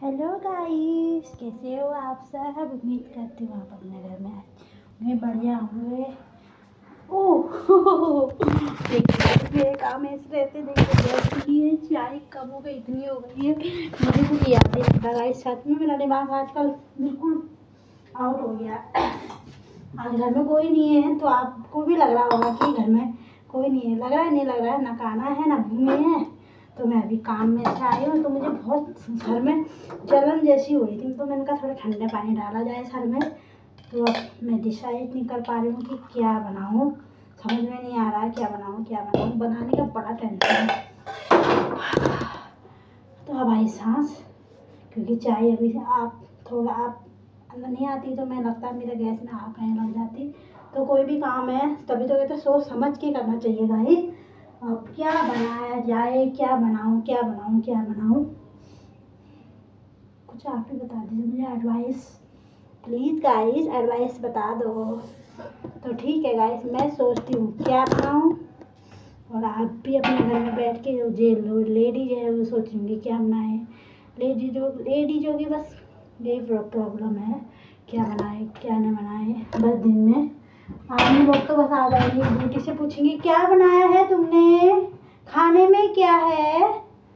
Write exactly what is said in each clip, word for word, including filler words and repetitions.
Hello guys, कैसे हो आप सब। उम्मीद करती हूँ आप अपने घर में मैं बढ़िया हुए। ओह मेरे काम ऐसे रहते देखिए, चाय कम हो गई, इतनी हो गई है मुझे कुछ याद नहीं आता गाइस। सच में मेरा दिमाग आजकल बिल्कुल आउट हो गया। आज घर में कोई नहीं है तो आपको भी लग रहा होगा कि घर में कोई नहीं है। लग रहा है नहीं लग रहा है, ना खाना है ना भूमि है। तो मैं अभी काम में से आई हूँ तो मुझे बहुत सर में जलन जैसी हो रही थी, तो मैंने कहा थोड़ा ठंडे पानी डाला जाए सर में। तो अब मैं डिसाइड नहीं कर पा रही हूँ कि क्या बनाऊँ, समझ में नहीं आ रहा है क्या बनाऊँ क्या बनाऊँ। बनाने का बड़ा टेंशन है। तो अब आई सांस, क्योंकि चाय अभी से आप थोड़ा आप अंदर नहीं आती तो मैं लगता है मेरे गैस में आग आने लग जाती। तो कोई भी काम है तभी तो कहते सोच समझ के करना चाहिए भाई। अब क्या बनाया जाए, क्या बनाऊं क्या बनाऊं क्या बनाऊं, कुछ आप ही बता दीजिए मुझे एडवाइस प्लीज़ गाइस, एडवाइस बता दो। तो ठीक है गाइस, मैं सोचती हूँ क्या बनाऊं, और आप भी अपने घर में बैठ के जो लेडीज है वो सोचेंगे क्या बनाए। लेडी जो लेडी जो कि बस यही प्रॉब्लम है, क्या बनाए क्या न बनाए। बस दिन में आदमी लोग तो बस आ जाएंगे ड्यूटी से पूछेंगे क्या बनाया है तुमने, खाने में क्या है।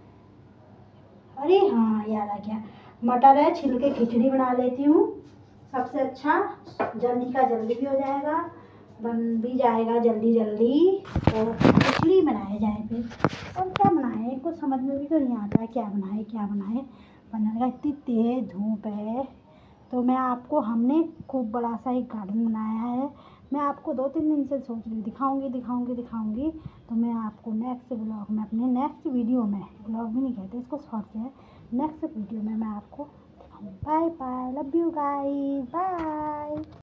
अरे हाँ याद आ गया, मटर है, छिल के खिचड़ी बना लेती हूँ। सबसे अच्छा, जल्दी का जल्दी भी हो जाएगा, बन भी जाएगा जल्दी जल्दी। और खिचड़ी बनाया जाए फिर, और क्या बनाए कुछ समझ में भी तो नहीं आता है क्या बनाए क्या बनाए। बनाने का इतनी तेज़ धूप है। तो मैं आपको हमने खूब बड़ा सा एक गार्डन बनाया है। मैं आपको दो तीन दिन से सोच रही हूँ दिखाऊंगी दिखाऊंगी दिखाऊंगी। तो मैं आपको नेक्स्ट ब्लॉग में, अपने नेक्स्ट वीडियो में, ब्लॉग भी नहीं कहते इसको, शॉर्ट है, नेक्स्ट वीडियो में मैं आपको दिखाऊंगी। Bye bye, love you guys, bye.